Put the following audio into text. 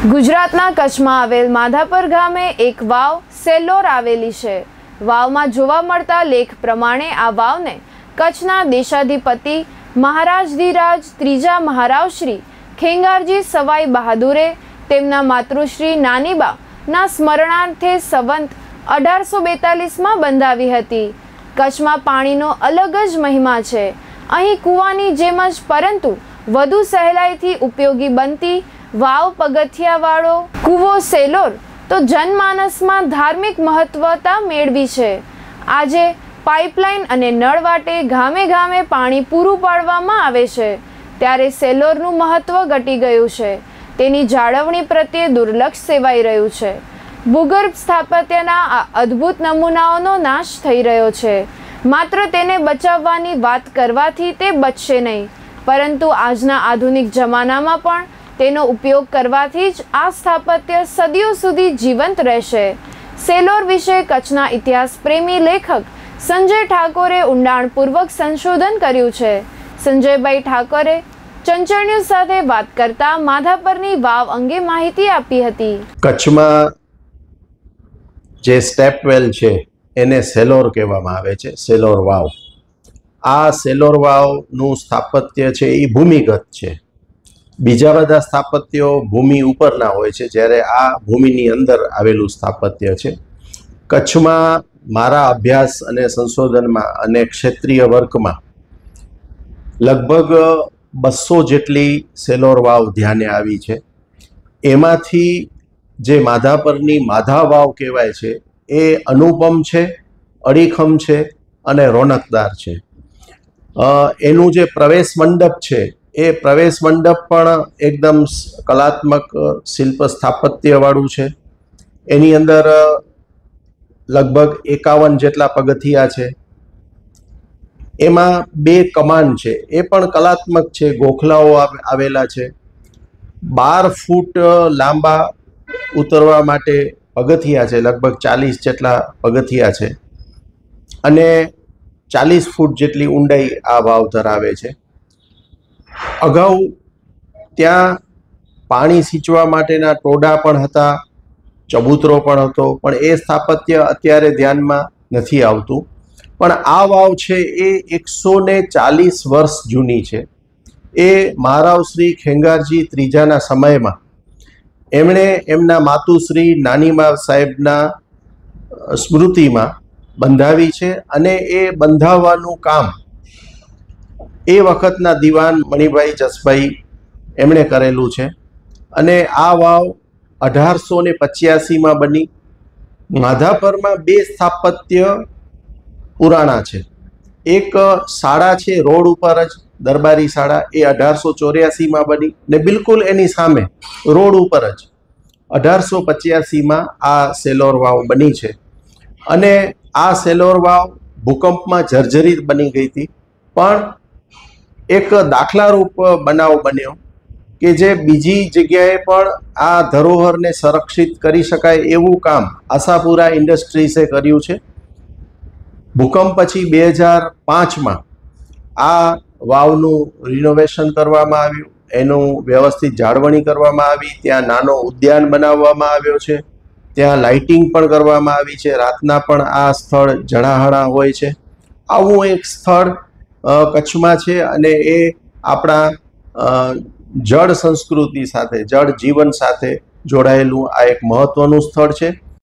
ગુજરાતના કચ્છમાં આવેલ માધાપર ગામે એક વાવ સેલ્લોર આવેલી છે। વાવમાં જોવા મળતા લેખ પ્રમાણે આ વાવને કચ્છના દેશાધિપતિ મહારાજાધિરાજ ત્રીજા મહારાવ શ્રી ખેંગારજી સવાઈ બહાદુરે તેમના માતૃશ્રી નાનીબાના સ્મરણાર્થે સંવંત 1842માં બંધાવી હતી। કચ્છમાં પાણીનો અલગ જ મહિમા છે। અહીં કૂવાની જેમ જ પરંતુ વધુ સહેલાઈથી ઉપયોગી બનતી વાવ પગથિયાવાળો કૂવો સેલ્લોર તો જનમાનસમાં ધાર્મિક મહત્વતા મેળવી છે। આજે પાઇપલાઇન અને નળ વાટે ગામે ગામે પાણી પૂરું પાડવામાં આવે છે, ત્યારે સેલ્લોરનું મહત્વ ઘટી ગયું છે। તેની જાળવણી પ્રત્યે દુર્લક્ષ સેવાઈ રહ્યું છે। ભૂગર્ભ સ્થાપત્યના આ અદ્ભુત નમૂનાઓનો નાશ થઈ રહ્યો છે। માત્ર તેને બચાવવાની વાત કરવાથી તે બચશે નહીં, પરંતુ આજના આધુનિક જમાનામાં પણ તેનો ઉપયોગ કરવાથી જ આ સ્થાપત્ય સદીઓ સુધી જીવંત રહેશે। સેલ્લોર વિશે કચ્છના ઇતિહાસ પ્રેમી લેખક સંજય ઠાકોરે ઊંડાણપૂર્વક સંશોધન કર્યું છે। સંજયભાઈ ઠાકોરે ચંચળ ન્યૂઝ સાથે વાત કરતા માધાપરની વાવ અંગે માહિતી આપી હતી। કચ્છમાં જે સ્ટેપવેલ છે એને સેલ્લોર કહેવામાં આવે છે, સેલ્લોર વાવ। આ સેલ્લોર વાવનું સ્થાપત્ય છે એ ભૂમિગત છે। બીજા બધા સ્થાપત્યો ભૂમિ ઉપરના હોય છે, જ્યારે આ ભૂમિની અંદર આવેલું સ્થાપત્ય છે। કચ્છમાં મારા અભ્યાસ અને સંશોધનમાં અને ક્ષેત્રીય વર્કમાં લગભગ 200 જેટલી સેલ્લોર વાવ ધ્યાને આવી છે। એમાંથી જે માધાપરની માધા વાવ કહેવાય છે એ અનુપમ છે, અડીખમ છે અને રોનકદાર છે। એનું જે પ્રવેશ મંડપ છે એ પ્રવેશ મંડપ પણ એકદમ કલાત્મક શિલ્પ સ્થાપત્ય વાળું છે। એની અંદર લગભગ 51 જેટલા પગથિયા છે। એમાં 2 કમાન છે, એ પણ કલાત્મક છે, ગોખલાઓ આવેલા છે। 12 ફૂટ લાંબા ઉતરવા માટે પગથિયા છે, લગભગ 40 જેટલા પગથિયા છે અને 40 ફૂટ જેટલી ઊંડાઈ આ વાવ ધરાવે છે। અગાઉ ત્યાં પાણી સિંચવા માટેના ટોડા પણ હતા, ચબૂતરો પણ હતો, પણ એ સ્થાપત્ય અત્યારે ધ્યાનમાં નથી આવતું। પણ આ વાવ છે એ 140 વર્ષ જૂની છે। એ મહારાવ શ્રી ખેંગારજી ત્રીજાના સમયમાં એમણે એમના માતુશ્રી નાનીબા સાહેબના સ્મૃતિમાં બંધાવી છે અને એ બંધાવવાનું કામ એ વખતના દિવાન મણિભાઈ જસભાઈ એમણે કરેલું છે અને આ વાવ 1885માં બની। માધાપરમાં 2 સ્થાપત્ય પુરાણા છે। એક શાળા છે રોડ ઉપર જ, દરબારી શાળા, એ 1884માં બની ને બિલકુલ એની સામે રોડ ઉપર જ 1885માં આ સેલ્લોર વાવ બની છે અને આ સેલ્લોર વાવ ભૂકંપમાં જર્જરિત બની ગઈ હતી, પણ એક દાખલારૂપ બનાવ બન્યો કે જે બીજી જગ્યાએ પણ આ ધરોહરને સંરક્ષિત કરી શકાય એવું કામ આશાપુરા ઇન્ડસ્ટ્રીઝે કર્યું છે। ભૂકંપ પછી 2005માં આ વાવનું રિનોવેશન કરવામાં આવ્યું, એનું વ્યવસ્થિત જાળવણી કરવામાં આવી। ત્યાં નાનો ઉદ્યાન બનાવવામાં આવ્યો છે, ત્યાં લાઇટિંગ પણ કરવામાં આવી છે, રાતના પણ આ સ્થળ ઝળાહળા હોય છે। આવું એક સ્થળ કચ્છમાં છે અને એ આપણા જળ સંસ્કૃતિ સાથે, જળ જીવન સાથે જોડાયેલું આ એક મહત્વનું સ્થળ છે।